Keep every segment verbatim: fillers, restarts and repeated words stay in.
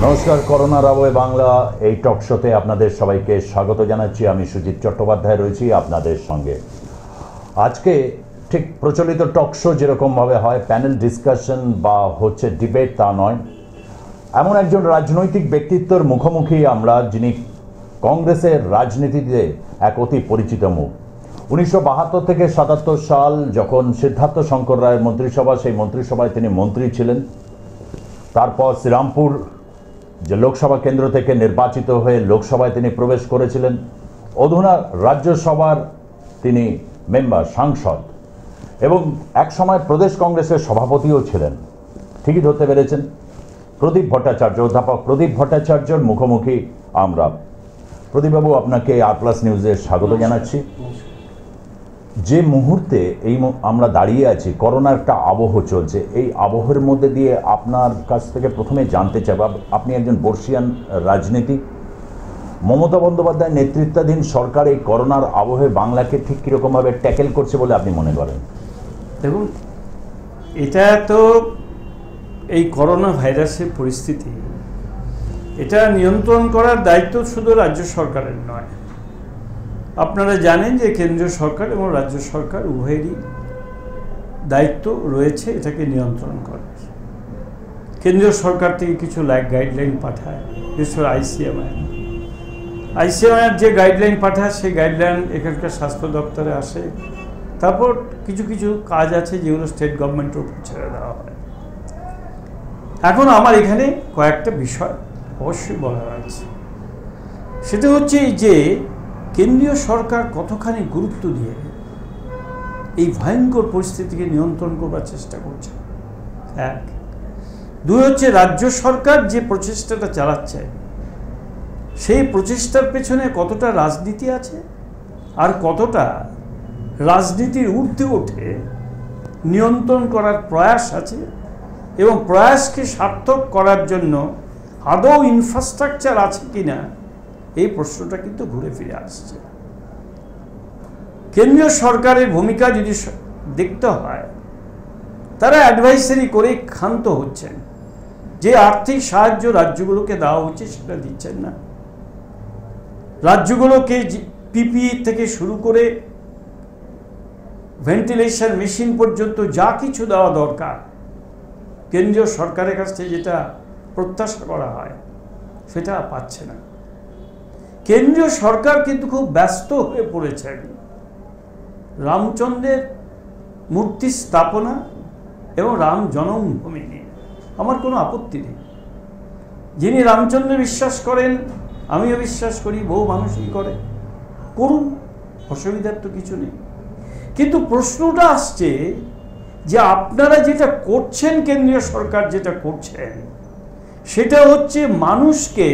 নমস্কার, করোনার আবহে বাংলা এই টক শোতে আপনাদের সবাইকে স্বাগত জানাচ্ছি। আমি সুজিত চট্টোপাধ্যায় রয়েছি আপনাদের সঙ্গে। আজকে ঠিক প্রচলিত টক শো যেরকমভাবে হয়, প্যানেল ডিসকাশন বা হচ্ছে ডিবেট, তা নয়। এমন একজন রাজনৈতিক ব্যক্তিত্বের মুখোমুখি আমরা, যিনি কংগ্রেসের রাজনীতিতে এক অতি পরিচিত মুখ। উনিশশো বাহাত্তর থেকে সাতাত্তর সাল যখন সিদ্ধার্থ শঙ্কর রায়ের মন্ত্রিসভা, সেই মন্ত্রিসভায় তিনি মন্ত্রী ছিলেন। তারপর শ্রীরামপুর যে লোকসভা কেন্দ্র থেকে নির্বাচিত হয়ে লোকসভায় তিনি প্রবেশ করেছিলেন। অধুনা রাজ্যসভার তিনি মেম্বার, সাংসদ, এবং এক সময় প্রদেশ কংগ্রেসের সভাপতিও ছিলেন। ঠিকই ধরতে পেরেছেন, প্রদীপ ভট্টাচার্য, অধ্যাপক প্রদীপ ভট্টাচার্যর মুখোমুখি আমরা। প্রদীপবাবু, আপনাকে আর প্লাস নিউজে স্বাগত জানাচ্ছি। যে মুহূর্তে এই আমরা দাঁড়িয়ে আছি, করোনার একটা আবহ চলছে, এই আবহের মধ্যে দিয়ে আপনার কাছ থেকে প্রথমে জানতে চাই, আপনি একজন বর্ষিয়ান রাজনীতিক, মমতা বন্দ্যোপাধ্যায়ের নেতৃত্বাধীন সরকার এই করোনার আবহে বাংলাকে ঠিক কীরকমভাবে ট্যাকেল করছে বলে আপনি মনে করেন? দেখুন, এটা তো এই করোনা ভাইরাসের পরিস্থিতি, এটা নিয়ন্ত্রণ করার দায়িত্ব শুধু রাজ্য সরকারের নয়। আপনারা জানেন যে কেন্দ্রীয় সরকার এবং রাজ্য সরকার উভয়েরই দায়িত্ব রয়েছে এটাকে নিয়ন্ত্রণ করার। কেন্দ্রীয় সরকার থেকে কিছু গাইডলাইন পাঠায়, বিশেষ করে আইসিএমআর আইসিএমআর যে গাইডলাইন পাঠায়, সেই গাইডলাইন এখানকার স্বাস্থ্য দপ্তরে আসে। তারপর কিছু কিছু কাজ আছে যেগুলো স্টেট গভর্নমেন্টের উপর ছেড়ে দেওয়া হয়। এখন আমার এখানে কয়েকটা বিষয় অবশ্যই বলার আছে। সেটা হচ্ছে যে কেন্দ্রীয় সরকার কতখানি গুরুত্ব দিয়ে এই ভয়ঙ্কর পরিস্থিতিকে নিয়ন্ত্রণ করবার চেষ্টা করছে, এক। দুই হচ্ছে রাজ্য সরকার যে প্রচেষ্টাটা চালাচ্ছে, সেই প্রচেষ্টার পেছনে কতটা রাজনীতি আছে আর কতটা রাজনীতির ঊর্ধ্বে উঠে নিয়ন্ত্রণ করার প্রয়াস আছে, এবং প্রয়াসকে সার্থক করার জন্য আদৌ ইনফ্রাস্ট্রাকচার আছে কিনা, এই প্রশ্নটা কিন্তু ঘুরে ফিরে আসছে। কেন্দ্রীয় সরকারের ভূমিকা যদি দেখতে হয়, তারা অ্যাডভাইসারি করে ক্ষান্ত হচ্ছেন। যে আর্থিক সাহায্য রাজ্যগুলোকে দেওয়া হচ্ছে সেটা দিচ্ছেন না। রাজ্যগুলোকে পিপিই থেকে শুরু করে ভেন্টিলেশন মেশিন পর্যন্ত যা কিছু দেওয়া দরকার, কেন্দ্রীয় সরকারের কাছ থেকে যেটা প্রত্যাশা করা হয়, সেটা পাচ্ছে না। কেন্দ্রীয় সরকার কিন্তু খুব ব্যস্ত হয়ে পড়েছেন রামচন্দ্রের মূর্তি স্থাপনা এবং রাম জন্মভূমি নিয়ে। আমার কোনো আপত্তি নেই। যিনি রামচন্দ্র বিশ্বাস করেন, আমিও বিশ্বাস করি, বহু মানুষই করে, করুন, অসুবিধার তো কিছু নেই। কিন্তু প্রশ্নটা আসছে যে আপনারা যেটা করছেন, কেন্দ্রীয় সরকার যেটা করছেন, সেটা হচ্ছে মানুষকে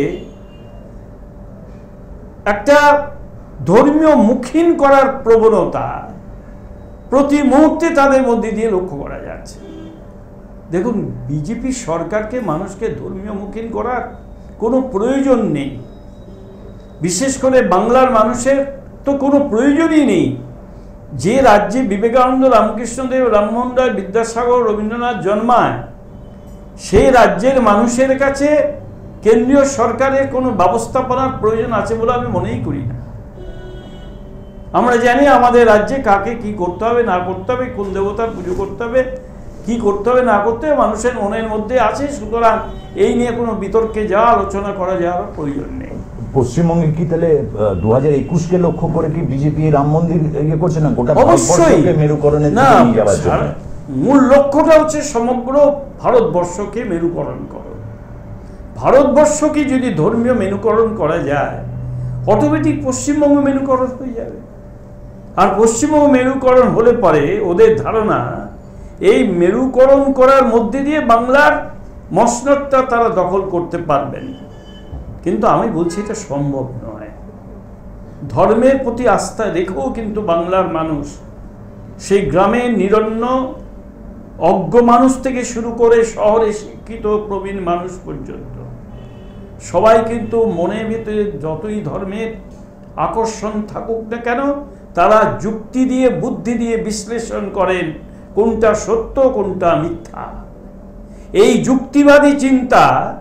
একটা ধর্মীয় মুখীন করার প্রবণতা প্রতি মুহূর্তে তাদের মধ্যে দিয়ে লক্ষ্য করা যাচ্ছে। দেখুন, বিজেপি সরকারকে মানুষকে ধর্মীয় মুখীন করার কোনো প্রয়োজন নেই। বিশেষ করে বাংলার মানুষের তো কোনো প্রয়োজনই নেই। যে রাজ্যে বিবেকানন্দ, রামকৃষ্ণদেব, রামমোহন রায়, বিদ্যাসাগর, রবীন্দ্রনাথ জন্মায়, সেই রাজ্যের মানুষের কাছে কেন্দ্রীয় সরকারের কোনো ব্যবস্থাপনার প্রয়োজন আছে বলে আমি মনেই করি না। আমরা জানি আমাদের রাজ্যে কাকে কি করতে হবে না করতে হবে, কোন দেবতার পুজো করতে হবে, কি করতে হবে না করতে হবে, মানুষের মনের মধ্যে আছে। সুতরাং এই নিয়ে কোনো বিতর্কে যাওয়া, আলোচনা করা যাওয়ার প্রয়োজন নেই। পশ্চিমবঙ্গে কি তাহলে দু হাজার একুশকে লক্ষ্য করে কি বিজেপি রাম মন্দির ইয়ে করছে না? গোটা অবশ্যই মেরুকরণের না, মূল লক্ষ্যটা হচ্ছে সমগ্র ভারতবর্ষকে মেরুকরণ করো। ভারতবর্ষকে যদি ধর্মীয় মেরুকরণ করা যায়, অটোমেটিক পশ্চিমবঙ্গ মেরুকরণ হয়ে যাবে। আর পশ্চিমবঙ্গ মেরুকরণ হলে পরে ওদের ধারণা এই মেরুকরণ করার মধ্যে দিয়ে বাংলার মসনদটা তারা দখল করতে পারবেন। কিন্তু আমি বলছি এটা সম্ভব নয়। ধর্মের প্রতি আস্থা রেখেও কিন্তু বাংলার মানুষ, সেই গ্রামের নিরন্ন অজ্ঞ মানুষ থেকে শুরু করে শহরে শিক্ষিত প্রবীণ মানুষ পর্যন্ত, সবাই কিন্তু মনের ভিতরে যতই ধর্মের আকর্ষণ থাকুক না কেন, তারা যুক্তি দিয়ে, বুদ্ধি দিয়ে বিশ্লেষণ করেন কোনটা সত্য কোনটা মিথ্যা। এই যুক্তিবাদী চিন্তা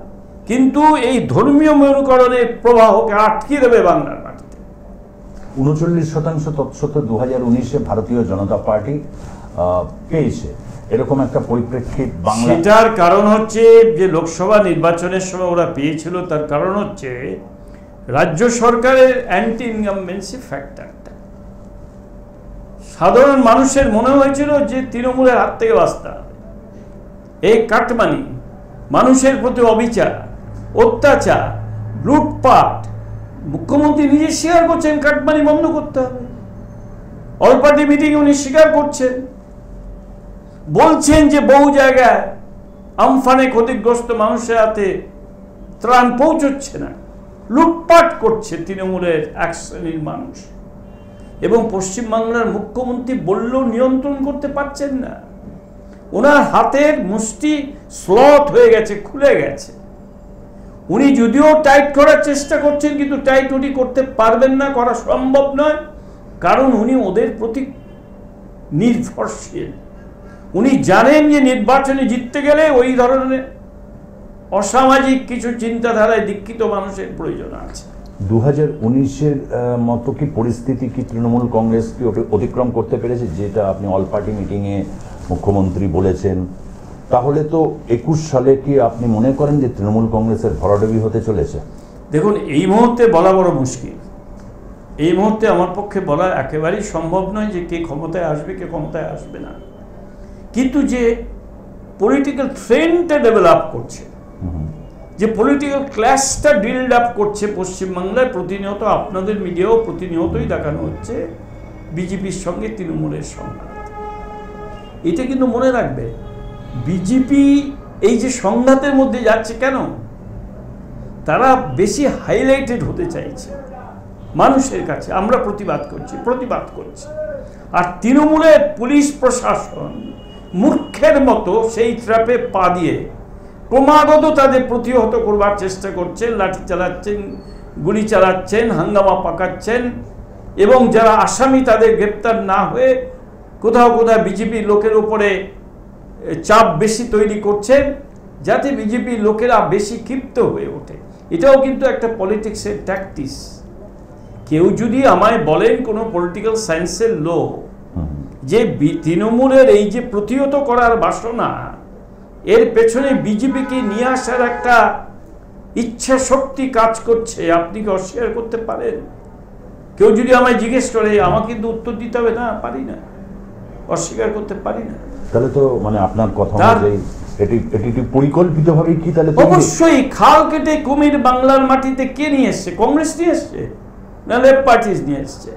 কিন্তু এই ধর্মীয় মেরুকরণের প্রবাহকে আটকে দেবে বাংলার মাটিতে। উনচল্লিশ শতাংশ তৎসত্ত্ব দু হাজার উনিশে ভারতীয় জনতা পার্টি পেয়েছে, এরকম একটা পরিপ্রেক্ষিত বাংলা। সেটার কারণ হচ্ছে যে লোকসভা নির্বাচনের সময় ওরা পেয়েছিল, তার কারণ হচ্ছে রাজ্য সরকারের অ্যান্টি ইনকামবেন্সি ফ্যাক্টরটা। সাধারণ মানুষের মনে হয়েছিল যে তৃণমূলের হাত থেকে বাঁচতে হবে। এই কাটমানি, মানুষের প্রতি অবিচার, অত্যাচার, লুটপাট, মুখ্যমন্ত্রী নিজে স্বীকার করছেন কাটমানি বন্ধ করতে হবে। অল পার্টি মিটিং উনি স্বীকার করছেন, বলছেন যে বহু জায়গায় আমফানে ক্ষতিগ্রস্ত মানুষের হাতে ত্রাণ পৌঁছচ্ছে না, লুটপাট করছে তৃণমূলের এক শ্রেণীর মানুষ। এবং পশ্চিমবাংলার মুখ্যমন্ত্রী বললেও নিয়ন্ত্রণ করতে পারছেন না। ওনার হাতের মুষ্টি স্লথ হয়ে গেছে, খুলে গেছে। উনি যদিও টাইট করার চেষ্টা করছেন, কিন্তু টাইট উনি করতে পারবেন না, করা সম্ভব নয়, কারণ উনি ওদের প্রতি নির্ভরশীল। উনি জানেন যে নির্বাচনে জিততে গেলে ওই ধরনের অসামাজিক কিছু চিন্তাধারায় দীক্ষিত মানুষের প্রয়োজন আছে। দু হাজার উনিশের মতো কি পরিস্থিতি কি তৃণমূল কংগ্রেস কি অতিক্রম করতে পেরেছে, যেটা আপনি অল পার্টি মিটিংয়ে মুখ্যমন্ত্রী বলেছেন? তাহলে তো একুশ সালে কি আপনি মনে করেন যে তৃণমূল কংগ্রেসের ভরাডুবি হতে চলেছে? দেখুন, এই মুহূর্তে বলা বড় মুশকিল। এই মুহূর্তে আমার পক্ষে বলা একেবারেই সম্ভব নয় যে কে ক্ষমতায় আসবে, কে ক্ষমতায় আসবে না। কিন্তু যে পলিটিক্যাল ট্রেন্ডটা ডেভেলপ করছে, যে পলিটিক্যাল ক্লাসটা বিল্ড আপ করছে পশ্চিমবাংলায়, প্রতিনিয়ত আপনাদের মিডিয়াও প্রতিনিয়তই দেখানো হচ্ছে বিজেপির সঙ্গে তৃণমূলের সংঘাত। এটা কিন্তু মনে রাখবে, বিজেপি এই যে সংঘাতের মধ্যে যাচ্ছে কেন, তারা বেশি হাইলাইটেড হতে চাইছে মানুষের কাছে। আমরা প্রতিবাদ করছি প্রতিবাদ করছি আর তৃণমূলের পুলিশ প্রশাসন মূর্খের মতো সেই ট্র্যাপে পা দিয়ে ক্রমাগত তাদের প্রতিহত করবার চেষ্টা করছেন, লাঠি চালাচ্ছেন, গুলি চালাচ্ছেন, হাঙ্গামা পাকাচ্ছেন, এবং যারা আসামি তাদের গ্রেপ্তার না হয়ে কোথাও কোথাও বিজেপির লোকের উপরে চাপ বেশি তৈরি করছেন, যাতে বিজেপির লোকেরা বেশি ক্ষিপ্ত হয়ে ওঠে। এটাও কিন্তু একটা পলিটিক্সের ট্যাকটিস। কেউ যদি আমায় বলেন কোনো পলিটিক্যাল সায়েন্সের লোক যে তৃণমূলের এই যে প্রতিহত করার বাসনা, এর পেছনে বিজেপিকে নিয়ে আসার একটা ইচ্ছা শক্তি কাজ করছে, আপনি কি অস্বীকার করতে পারেন? কেউ যদি আমায় জিজ্ঞেস করে, আমাকে কিন্তু উত্তর দিতে হবে না, পারি না, অস্বীকার করতে পারি না। তাহলে তো মানে আপনার কথা অনুযায়ী এটি এটি পরিকল্পিতভাবে কি তাহলে? অবশ্যই। খাল কেটে কুমির বাংলার মাটিতে কে নিয়ে এসছে? কংগ্রেস নিয়ে এসছে না লেফট পার্টিস নিয়ে এসছে?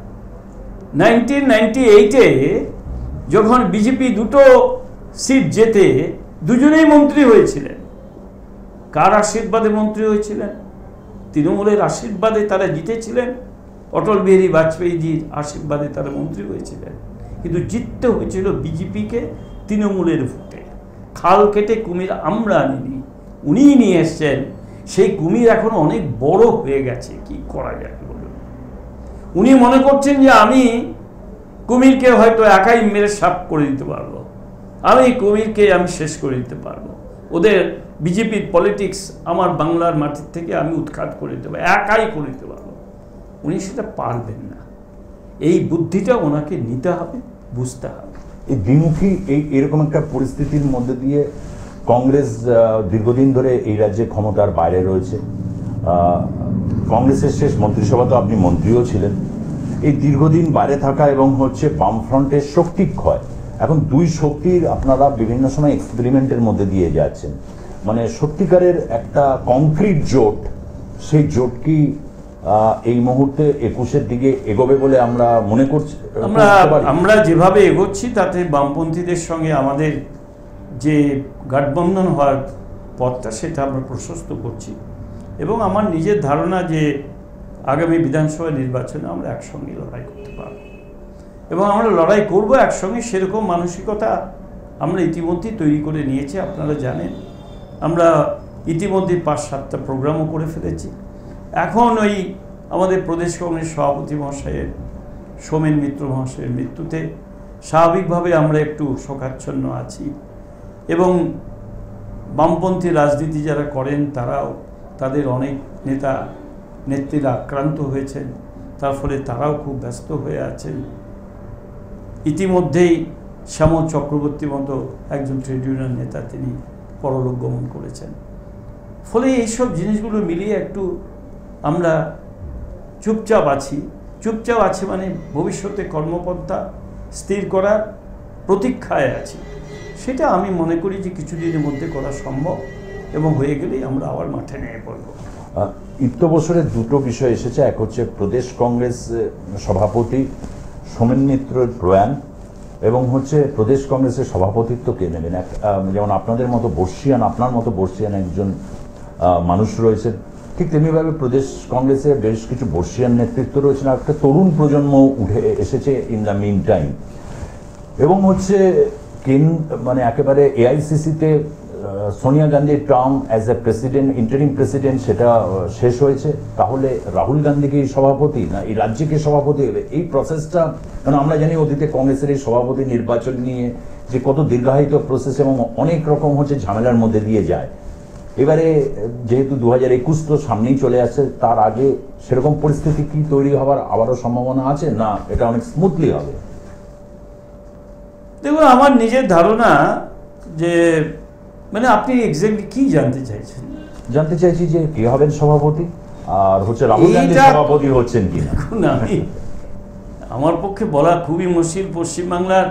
নাইনটিন নাইনটি এইটে যখন বিজেপি দুটো সিট জেতে, দুজনেই মন্ত্রী হয়েছিলেন। কার আশীর্বাদে মন্ত্রী হয়েছিলেন? তৃণমূলের আশীর্বাদে তারা জিতেছিলেন, অটল বিহারী বাজপেয়ীজির আশীর্বাদে তারা মন্ত্রী হয়েছিলেন। কিন্তু জিততে হয়েছিল বিজেপিকে তৃণমূলের ভোটে। খাল কেটে কুমির আমরা আনিনি, উনিই নিয়ে এসছেন। সেই কুমির এখন অনেক বড় হয়ে গেছে, কি করা যায় বলুন? উনি মনে করছেন যে আমি কুমিরকে হয়তো একাই মেরে সাফ করে দিতে পারবো, আমি কুমিরকে আমি শেষ করে দিতে পারবো, ওদের বিজেপির পলিটিক্স আমার বাংলার মাটির থেকে আমি উৎখাত করে দিতে পারবো, একাই করে দিতে পারবো। উনি সেটা পারবেন না। এই বুদ্ধিটা ওনাকে নিতে হবে, বুঝতে হবে। এই দ্বিমুখী এই এরকম একটা পরিস্থিতির মধ্যে দিয়ে কংগ্রেস দীর্ঘদিন ধরে এই রাজ্যে ক্ষমতার বাইরে রয়েছে। কংগ্রেসের শেষ মন্ত্রিসভা তো আপনি মন্ত্রীও ছিলেন। এই দীর্ঘদিন বাইরে থাকা এবং হচ্ছে বামফ্রন্টের শক্তি ক্ষয়, এখন দুই শক্তির আপনারা বিভিন্ন সময় এক্সপেরিমেন্টের মধ্যে দিয়ে যাচ্ছেন। মানে সত্যিকারের একটা কংক্রিট জোট, সেই জোট কি এই মুহূর্তে একুশের দিকে এগোবে বলে আমরা মনে করছি? আমরা আমরা যেভাবে এগোচ্ছি তাতে বামপন্থীদের সঙ্গে আমাদের যে গাঠবন্ধন হওয়ার পথটা, সেটা আমরা প্রশস্ত করছি। এবং আমার নিজের ধারণা যে আগামী বিধানসভা নির্বাচনে আমরা একসঙ্গে লড়াই করতে পারব, এবং আমরা লড়াই করব একসঙ্গে। সেরকম মানসিকতা আমরা ইতিমধ্যেই তৈরি করে নিয়েছি। আপনারা জানেন আমরা ইতিমধ্যে পাঁচ সাতটা প্রোগ্রামও করে ফেলেছি। এখন ওই আমাদের প্রদেশ কংগ্রেস সভাপতি মহাশয়ের, সোমেন মিত্র মহাশয়ের মৃত্যুতে স্বাভাবিকভাবে আমরা একটু শোকাচ্ছন্ন আছি, এবং বামপন্থী রাজনীতি যারা করেন তারাও, তাদের অনেক নেতা নেত্রীরা আক্রান্ত হয়েছেন, তার ফলে তারাও খুব ব্যস্ত হয়ে আছেন। ইতিমধ্যেই শ্যামল চক্রবর্তী মতো একজন ট্রেড ইউনিয়ন নেতা তিনি পরলোক গমন করেছেন। ফলে এইসব জিনিসগুলো মিলিয়ে একটু আমরা চুপচাপ আছি। চুপচাপ আছি মানে ভবিষ্যতে কর্মপন্থা স্থির করার প্রতীক্ষায় আছি। সেটা আমি মনে করি যে কিছুদিনের মধ্যে করা সম্ভব, এবং হয়ে গেলেই আমরা আবার মাঠে নেমে পড়ব। ইত্য বছরের দুটো বিষয় এসেছে, এক হচ্ছে প্রদেশ কংগ্রেস সভাপতি সোমেন মিত্রের প্রয়াণ, এবং হচ্ছে প্রদেশ কংগ্রেসের সভাপতিত্ব কে নেবেন। এক যেমন আপনাদের মতো বর্ষিয়ান, আপনার মতো বর্ষিয়ান একজন মানুষ রয়েছেন, ঠিক তেমনিভাবে প্রদেশ কংগ্রেসের বেশ কিছু বর্ষিয়ান নেতৃত্ব রয়েছেন, আর একটা তরুণ প্রজন্ম উঠে এসেছে ইন দ্য মিন টাইম। এবং হচ্ছে কেন মানে একেবারে এআইসিসিতে সোনিয়া গান্ধীর term as a president, interim president, সেটা শেষ হয়েছে। তাহলে রাহুল গান্ধীকে সভাপতি না এই রাজ্যকে সভাপতি হবে, এই প্রসেসটা, কারণ আমরা জানি অতীতে কংগ্রেসের এই সভাপতি নির্বাচন নিয়ে যে কত দীর্ঘায়িত প্রসেস এবং অনেক রকম হচ্ছে ঝামেলার মধ্যে দিয়ে যায়। এবারে যেহেতু দু হাজার একুশ তো সামনেই চলে আসছে, তার আগে সেরকম পরিস্থিতি কি তৈরি হওয়ার আবারও সম্ভাবনা আছে, না এটা অনেক স্মুথলি হবে? দেখুন, আমার নিজের ধারণা যে মানে আপনি এক্স্যাক্টলি কি জানতে চাইছেন? জানতে চাইছি যে কে হবেন সভাপতি, আর হচ্ছে রাহুল গান্ধী সভাপতি হচ্ছেন কিনা। আমি আমার পক্ষে বলা খুবই মুশকিল পশ্চিমবাংলার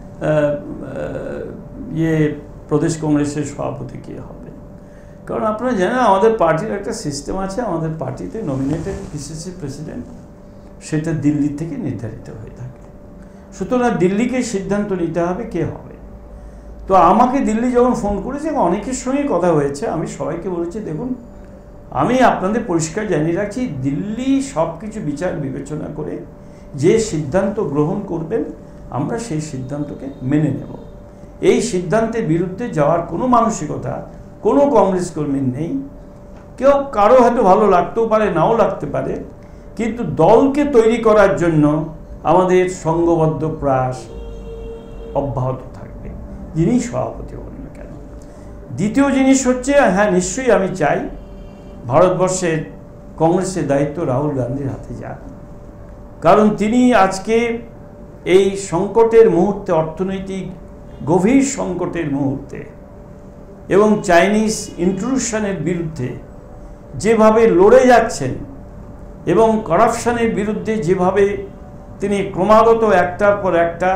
ইয়ে প্রদেশ কংগ্রেসের সভাপতি কে হবে, কারণ আপনারা জানেন আমাদের পার্টির একটা সিস্টেম আছে। আমাদের পার্টিতে নমিনেটেড পিসিসি প্রেসিডেন্ট সেটা দিল্লি থেকে নির্ধারিত হয়ে থাকে, সুতরাং দিল্লিকে সিদ্ধান্ত নিতে হবে কে হবে। তো আমাকে দিল্লি যখন ফোন করেছে, অনেকের সঙ্গে কথা হয়েছে, আমি সবাইকে বলেছি দেখুন আমি আপনাদের পরিষ্কার জানিয়ে রাখছি, দিল্লি সব কিছু বিচার বিবেচনা করে যে সিদ্ধান্ত গ্রহণ করবেন আমরা সেই সিদ্ধান্তকে মেনে নেব। এই সিদ্ধান্তের বিরুদ্ধে যাওয়ার কোনো মানসিকতা কোনো কংগ্রেস কর্মীর নেই। কেউ কারো হয়তো ভালো লাগতেও পারে, নাও লাগতে পারে, কিন্তু দলকে তৈরি করার জন্য আমাদের সংঘবদ্ধ প্রয়াস অব্যাহত থাকবে, যিনি সভাপতি হন না কেন। দ্বিতীয় জিনিস হচ্ছে, হ্যাঁ নিশ্চয়ই আমি চাই ভারতবর্ষের কংগ্রেসের দায়িত্ব রাহুল গান্ধীর হাতে যাক, কারণ তিনি আজকে এই সংকটের মুহূর্তে, অর্থনৈতিক গভীর সংকটের মুহূর্তে এবং চাইনিজ ইন্ট্রুশনের বিরুদ্ধে যেভাবে লড়ে যাচ্ছেন এবং করাপশনের বিরুদ্ধে যেভাবে তিনি ক্রমাগত একটার পর একটা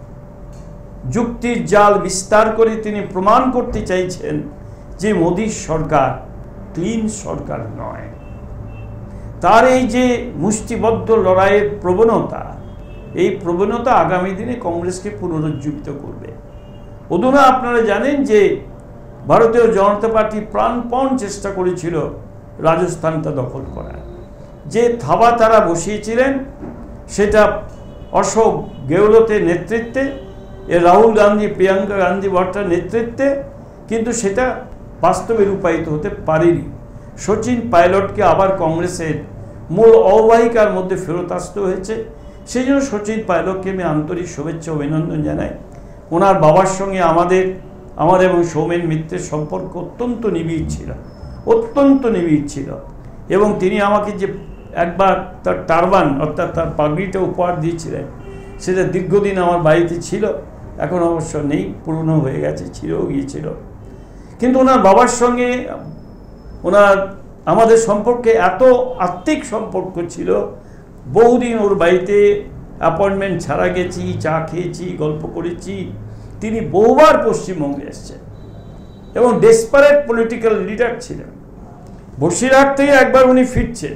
যুক্তির জাল বিস্তার করে তিনি প্রমাণ করতে চাইছেন যে মোদির সরকার ক্লিন সরকার নয়। তার এই যে মুষ্টিবদ্ধ লড়াইয়ের প্রবণতা, এই প্রবণতা আগামী দিনে কংগ্রেসকে পুনরুজ্জীবিত করবে। অধুনা আপনারা জানেন যে ভারতীয় জনতা পার্টি প্রাণপণ চেষ্টা করেছিল রাজস্থানটা দখল করার, যে থাবা তারা বসিয়েছিলেন সেটা অশোক গেহলোতের নেতৃত্বে, এ রাহুল গান্ধী, প্রিয়াঙ্কা গান্ধী ভট্টার নেতৃত্বে, কিন্তু সেটা বাস্তবে রূপায়িত হতে পারেনি। সচিন পাইলটকে আবার কংগ্রেসের মূল অববাহিকার মধ্যে ফেরত আসতে হয়েছে। সেই জন্য সচিন পাইলটকে আমি আন্তরিক শুভেচ্ছা অভিনন্দন জানাই। ওনার বাবার সঙ্গে আমাদের আমার এবং সৌমেন মিত্রের সম্পর্ক অত্যন্ত নিবিড় ছিল, অত্যন্ত নিবিড় ছিল, এবং তিনি আমাকে যে একবার তার টারবান অর্থাৎ তার পাগড়িটা উপহার দিয়েছিলেন, সেটা দীর্ঘদিন আমার বাড়িতে ছিল, এখন অবশ্য নেই, পুরনো হয়ে গেছে, ছিঁড়েও গিয়েছিল। কিন্তু ওনার বাবার সঙ্গে ওনার আমাদের সম্পর্কে এত আত্মিক সম্পর্ক ছিল, বহুদিন ওর বাড়িতে অ্যাপয়েন্টমেন্ট ছাড়া গেছি, চা খেয়েছি, গল্প করেছি। তিনি বহুবার পশ্চিমবঙ্গে এসছেন এবং ডেসপারেট পলিটিক্যাল লিডার ছিলেন। বসিরহাট থেকে একবার উনি ফিরছেন,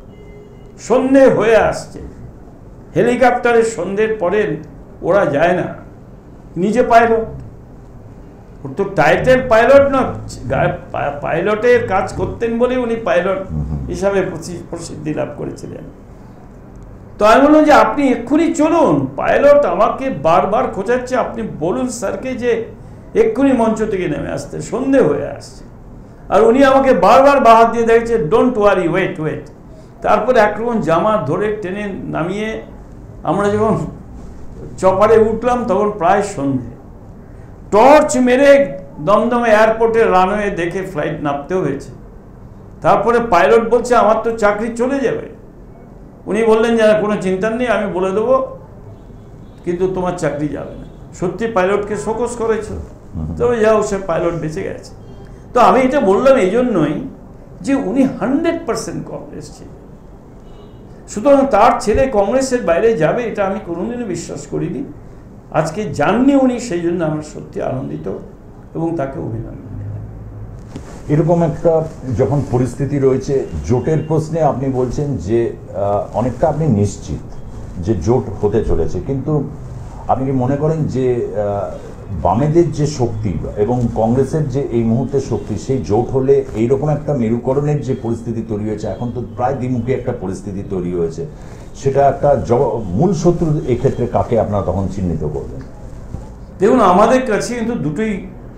সন্ধে হয়ে আসছে, হেলিকপ্টারের সন্ধ্যের পরে ওরা যায় না, নিজে পাইলট, ওর তো টাইটেল পাইলট না, পাইলটের কাজ করতেন বলে উনি পাইলট হিসাবে প্রসিদ্ধি লাভ করেছিলেন। তো আমি বললাম যে আপনি এক্ষুনি চলুন, পাইলট আমাকে বারবার খোঁজাচ্ছে, আপনি বলুন স্যারকে যে এক্ষুনি মঞ্চ থেকে নেমে আসতে, সন্ধে হয়ে আসছে। আর উনি আমাকে বারবার বাহাত দিয়ে দেখছে, ডোন্ট ওয়ারি, ওয়েট ওয়েট। তারপরে একরকম জামা ধরে টেনে নামিয়ে আমরা যখন চপারে উঠলাম তখন প্রায় সন্ধে, টর্চ মেরে দমদমে এয়ারপোর্টে রানওয়ে দেখে ফ্লাইট নামতেও হয়েছে। তারপরে পাইলট বলছে আমার তো চাকরি চলে যাবে। উনি বললেন যে কোনো চিন্তা নেই, আমি বলে দেবো, কিন্তু তোমার চাকরি যাবে না। সত্যি পাইলটকে শোকজ করেছিল, তবে যাও সে পাইলট বেঁচে গেছে। তো আমি এটা বললাম এই জন্যই যে উনি হান্ড্রেড পার্সেন্ট কংগ্রেস ছিলেন, সুতরাং তার ছেলে কংগ্রেসের বাইরে যাবে এটা আমি কোনোদিনও বিশ্বাস করিনি। আজকে জাননি উনি, সেই জন্য আমরা সত্যি আনন্দিত এবং তাকে অভিনন্দন। এরকম একটা যখন পরিস্থিতি রয়েছে, জোটের প্রশ্নে আপনি বলছেন যে অনেকটা আপনি নিশ্চিত যে জোট হতে চলেছে, কিন্তু আপনি কি মনে করেন যে বামেদের যে শক্তি এবং কংগ্রেসের যে এই মুহূর্তে শক্তি, সেই জোট হলে এইরকম একটা মেরুকরণের যে পরিস্থিতি তৈরি হয়েছে, এখন তো প্রায় দ্বিমুখী একটা পরিস্থিতি তৈরি হয়েছে, সেটা একটা মূল শত্রু এক্ষেত্রে কাকে আপনারা তখন চিহ্নিত করবেন? দেখুন, আমাদের কাছে কিন্তু দুটোই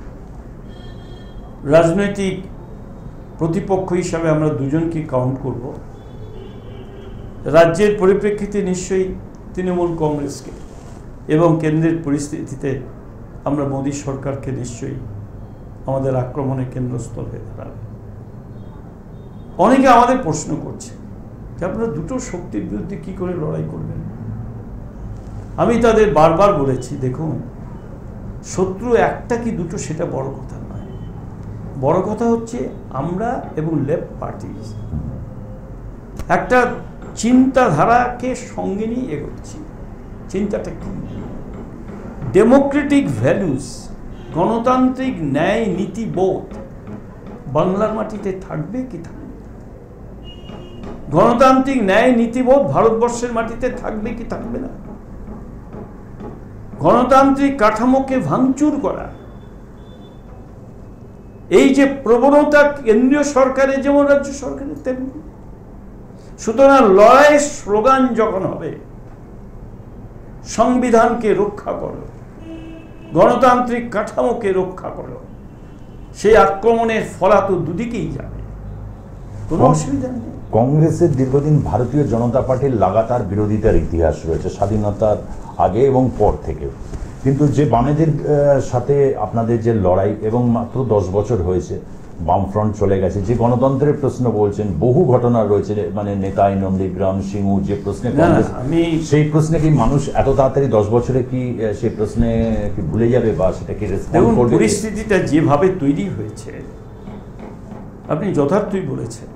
রাজনৈতিক প্রতিপক্ষ হিসাবে আমরা দুজনকে কাউন্ট করব। রাজ্যের পরিপ্রেক্ষিতে নিশ্চয়ই তৃণমূল কংগ্রেসকে, এবং কেন্দ্রের পরিস্থিতিতে আমরা মোদী সরকারকে নিশ্চয়ই আমাদের আক্রমণের কেন্দ্রস্থল হয়ে দাঁড়াবে। অনেকে আমাদের প্রশ্ন করছে যে আপনারা দুটো শক্তির বিরুদ্ধে কি করে লড়াই করবেন। আমি তাদের বারবার বলেছি, দেখুন, শত্রু একটা কি দুটো সেটা বড় কথা নয়, বড় কথা হচ্ছে আমরা এবং লেফট পার্টি একটা চিন্তাধারাকে সঙ্গে নিয়ে এগোচ্ছি। চিন্তাটা কি? ডেমোক্রেটিক ভ্যালুস, গণতান্ত্রিক ন্যায় নীতিবোধ বাংলার মাটিতে থাকবে কি থাকবে? গণতান্ত্রিক ন্যায় নীতিবোধ ভারতবর্ষের মাটিতে থাকবে কি থাকবে না? গণতান্ত্রিক কাঠামোকে ভাঙচুর করা, এই যে প্রবণতা কেন্দ্রীয় সরকারের যেমন রাজ্য সরকারের তেমনি। সুতরাং লড়াইয়ের স্লোগান যখন হবে সংবিধানকে রক্ষা করো, গণতান্ত্রিক কাঠামোকে রক্ষা করো, সেই আক্রমণের ফলাতো দুদিকেই যাবে, কোনো অসুবিধা নেই। কংগ্রেসের দীর্ঘদিন ভারতীয় জনতা পার্টির লাগাতার বিরোধিতার ইতিহাস রয়েছে, স্বাধীনতার আগে এবং পর থেকে, কিন্তু যে বামেদের সাথে আপনাদের যে লড়াই, এবং মাত্র দশ বছর হয়েছে বামফ্রন্ট চলে গেছে, যে গণতন্ত্রের প্রশ্ন বলছেন, বহু ঘটনা রয়েছে, মানে নেতাই নন্দীগ্রাম সিঙ্গু, যে প্রশ্নে আমি সেই প্রশ্নে কি মানুষ এত তাড়াতাড়ি দশ বছরে কি সেই প্রশ্নে কি ভুলে যাবে, বা সেটা কি রেসপন্ড করবে? পরিস্থিতিটা যেভাবে তৈরি হয়েছে, আপনি যথার্থই বলেছেন।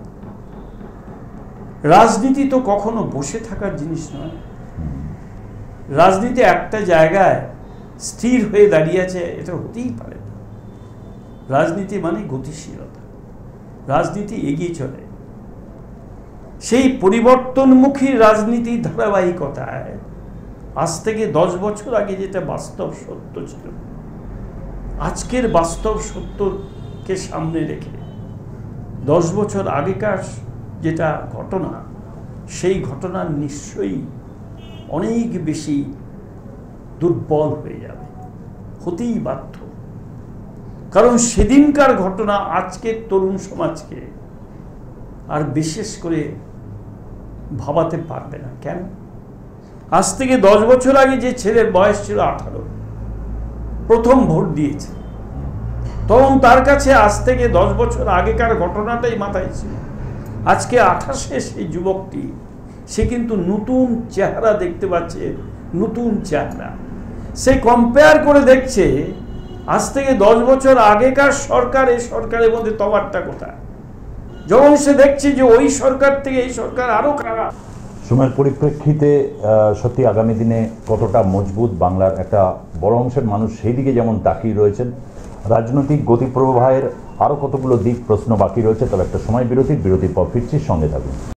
রাজনীতি তো কখনো বসে থাকার জিনিস নয়। রাজনীতি একটা জায়গায় স্থির হয়ে দাঁড়িয়ে আছে, এটা হতেই পারে না। রাজনীতি মানে গতিশীলতা, রাজনীতি এগিয়ে চলে। সেই পরিবর্তনমুখী রাজনীতির ধারাবাহিকতায় আজ থেকে দশ বছর আগে যেটা বাস্তব সত্য ছিল, আজকের বাস্তব সত্যকে সামনে রেখে দশ বছর আগেকার যেটা ঘটনা, সেই ঘটনা নিশ্চয়ই অনেক বেশি দুর্বল হয়ে যাবে, হতেই বাধ্য। কারণ সেদিনকার ঘটনা আজকের তরুণ সমাজকে আর বিশেষ করে ভাবাতে পারবে না। কেন? আজ থেকে দশ বছর আগে যে ছেলের বয়স ছিল আঠারো, প্রথম ভোট দিয়েছে, তখন তার কাছে আজ থেকে দশ বছর আগেকার ঘটনাটাই মাথায় ছিল। আজকে আঠাশে সেই যুবকটি, সে কিন্তু নতুন চেহারা দেখতে পাচ্ছে, নতুন চেহারা। সে কম্পেয়ার করে দেখছে আজ থেকে দশ বছর আগেকার সরকার এই সরকারের মধ্যে তফাৎটা কোথায়। যখন সে দেখছে যে ওই সরকার থেকে এই সরকার আরো খারাপ। সময়ের পরিপ্রেক্ষিতে সত্যি আগামী দিনে কতটা মজবুত বাংলার একটা বড় অংশের মানুষ সেই দিকে যেমন তাকিয়ে রয়েছেন, রাজনৈতিক গতিপ্রবাহের আরও কতগুলো দিক প্রশ্ন বাকি রয়েছে। তবে একটা সময় বিরতির বিরতির পর ফিরছি, সঙ্গে থাকুন।